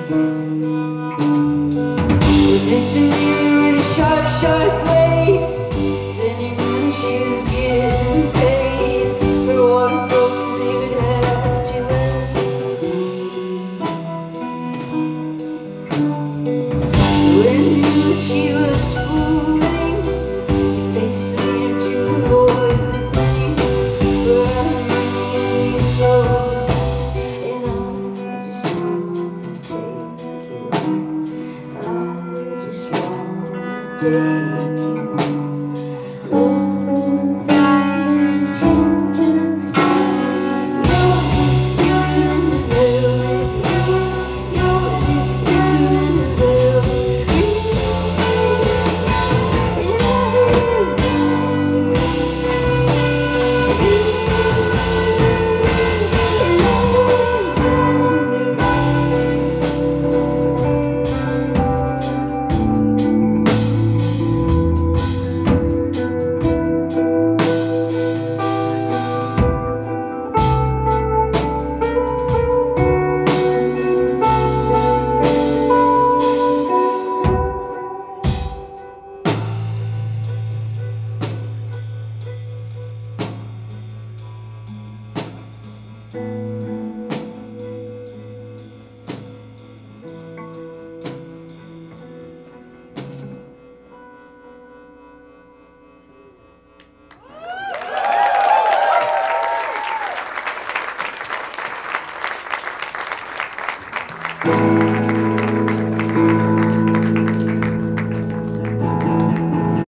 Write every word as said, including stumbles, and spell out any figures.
Lifting you with a sharp, sharp blade. Then he knew she was getting paid for what a broken they would have to end. When he knew that she was fooling, he faced her to avoid the thing. But I'm money and you sold it, and I just wanna take you. I just wanna take you.